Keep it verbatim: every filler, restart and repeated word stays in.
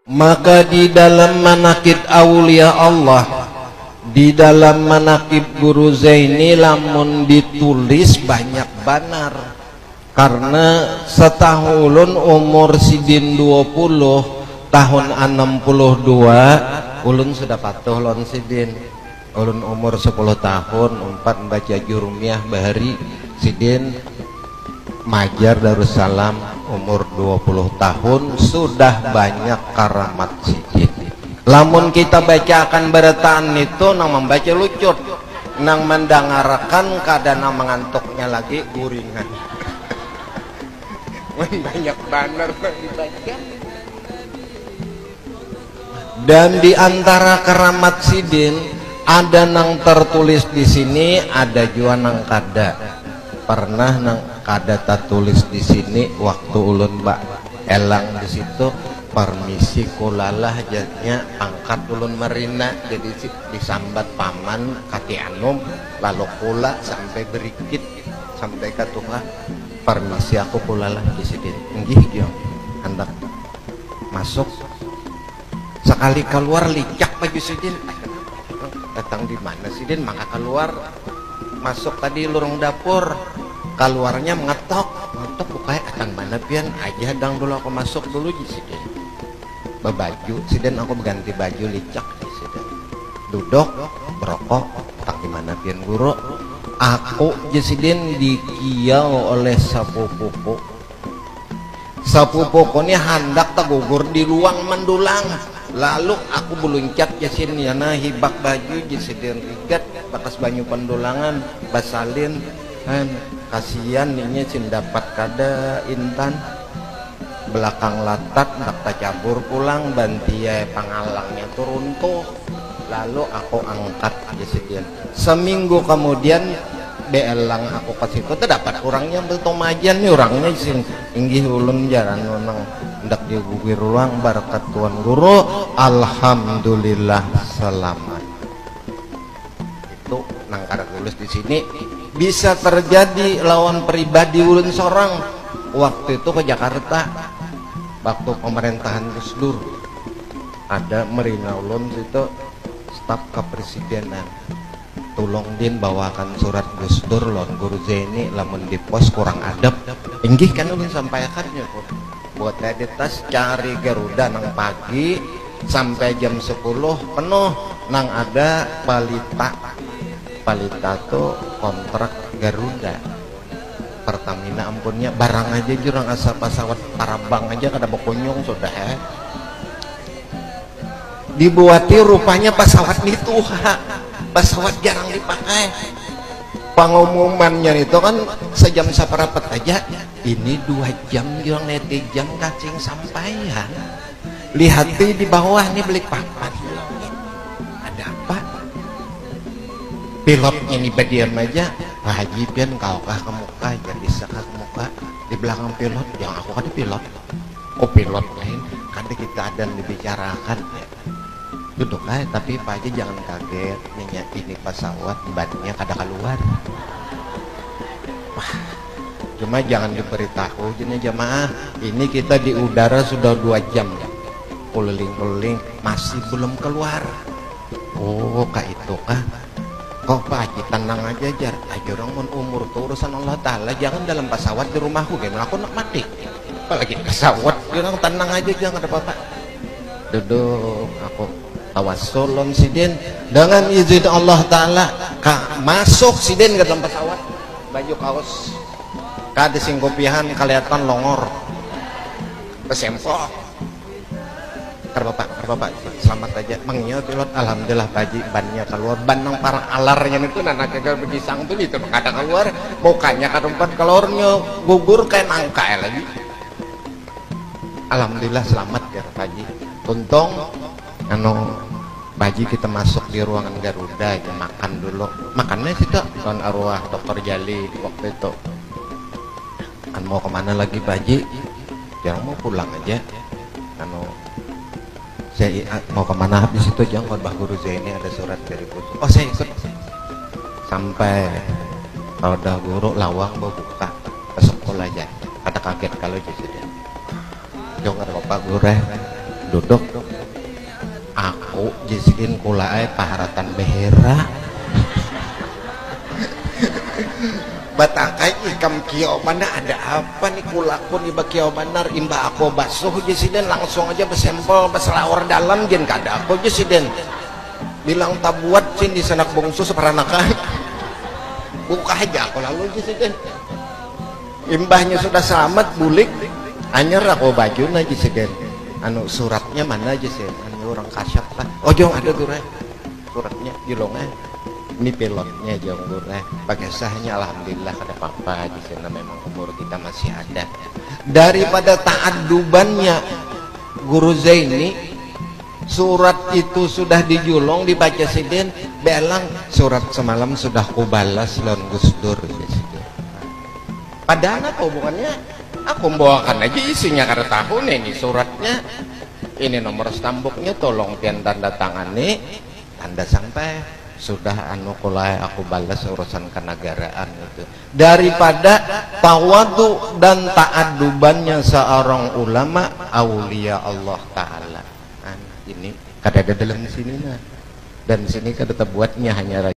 Maka di dalam manakib aulia Allah, di dalam manakib Guru Zaini lamun ditulis banyak banar. Karena setahun umur sidin dua puluh tahun enam puluh dua ulun sudah patuh lon sidin. Ulun umur sepuluh tahun empat membaca jurumiyah bahari sidin Majar Darussalam umur dua puluh tahun sudah banyak karamat sidin. Lamun kita baca akan beretaan itu nang membaca lucut, nang mendengarkan kadang mengantuknya lagi guringan. Banyak banar dibaca. Dan di antara karamat sidin ada nang tertulis di sini, ada juga nang kada. Pernah nang kada tertulis di sini waktu ulun mbak elang di situ. Permisi kulalah jadinya angkat ulun marina, jadi disambat paman kaki anum lalu kula sampai berikit sampai katuha permisi aku kulalah di sini nggih yo hendak masuk sekali keluar licak baju sidin datang di mana sidin maka keluar masuk tadi lorong dapur keluarnya mengetok mengetok bukanya atang mana pian aja dang dulu aku masuk dulu di sidin baju sidin aku berganti baju licak di sidin duduk berokok tak dimana pian guru aku jesidin dikiau oleh sapupuku sapupuku ini hendak tegugur di luang mendulang lalu aku beluncat jesin yana hibak baju jesidin rigat bakas banyu pendulangan basalin kan kasihan ninya sin dapat kada intan belakang latat ndak cabur pulang bantiai pangalangnya turun tuh lalu aku angkat jesidin seminggu kemudian beelang aku ke situ terdapat orangnya bertomajan nih orangnya sing inggih ulun jalan nang ndak digugir ruang berkat tuan guru alhamdulillah selamat. Itu nang kada tulis di sini bisa terjadi lawan pribadi ulun seorang waktu itu ke Jakarta waktu pemerintahan Gus Dur ada merina ulun situ staf kepresidenan tolong din bawakan surat Gus Dur lon Guru Zaini lamun di pos kurang adab inggih kan ulun sampaikannya buat di tas cari Garuda nang pagi sampai jam sepuluh penuh nang ada palita palita tuh kontrak Garuda Pertamina ampunnya barang aja jurang asa pesawat Parabang aja kada bokonyong sudah eh. Dibuati rupanya pesawat itu pesawat jarang dipakai pengumumannya itu kan sejam seperapat aja ini dua jam jurang neti jam kacing sampaian lihati di bawah nih beli papan ada apa pilotnya nih badiam aja Pak Haji pian kau kah ke muka jadi sekak muka di belakang pilot yang aku kan pilot oh pilot lain kan kita ada dibicarakan duduk aja tapi Pak Haji jangan kaget nih ini pesawat bannya kada keluar wah cuma jangan diberitahu jenis jamaah ini kita di udara sudah dua jam keliling-keliling masih belum keluar oh kak itu kah kok Pak Haji tenang aja jar aja orang mun umur tuh urusan Allah Ta'ala jangan dalam pesawat di rumahku gimana aku nak mati apalagi pesawat orang tenang aja jangan ada apa-apa duduk aku tawasulun sidin dengan izin Allah Ta'ala kak masuk sidin ke dalam pesawat baju kaos kada sing kopiahan kelihatan longor pesempok Bapak, Bapak, selamat aja. Mangnya pilot, alhamdulillah Baji bannya keluar, ban nang parang alarnya itu nana kagak begisang tuh itu kada keluar, mukanya ke tempat keluarnya gugur kayak nangka ya lagi. Alhamdulillah selamat ya Baji. Untung, anu Baji kita masuk di ruangan Garuda aja makan dulu. Makannya sih tuh, tuan arwah dokter Jali waktu itu. Kan mau kemana lagi Baji? Jangan mau pulang aja. Anu saya mau kemana habis itu jangan khotbah Guru Zaini ada surat dari Guru oh saya ikut sampai kalau udah guru lawang mau buka ke sekolah aja ada kaget kalau jadi jangan ada bapak guru duduk aku jesikin kulae paharatan behera batakai ikam kio mana ada apa nih kulakun iba kio manar imba aku basuh jesiden langsung aja besempel beselawar dalam jen kada aku jesiden bilang tabuat cin di sanak bungsu seperanakan buka aja aku lalu jesiden imbahnya sudah selamat bulik anyer aku baju na jesiden anu suratnya mana jesiden anu orang kasyaf lah oh jong ada tuh suratnya julongnya ini pilotnya jonggur eh pakai sahnya alhamdulillah kada apa-apa di sana memang umur kita masih ada daripada ta'addubannya Guru Zaini surat itu sudah dijulong dibaca siden belang surat semalam sudah kubalas lawan Gus Dur padahal aku bukannya aku membawakan aja isinya karena tahun ini suratnya ini nomor stambuknya tolong pian tanda tangani tanda sampai sudah anu kulai aku balas urusan kenegaraan itu daripada tawadu dan ta'addubannya seorang ulama aulia Allah Ta'ala nah, ini kada ada dalam sini nah dan sini kada terbuatnya hanya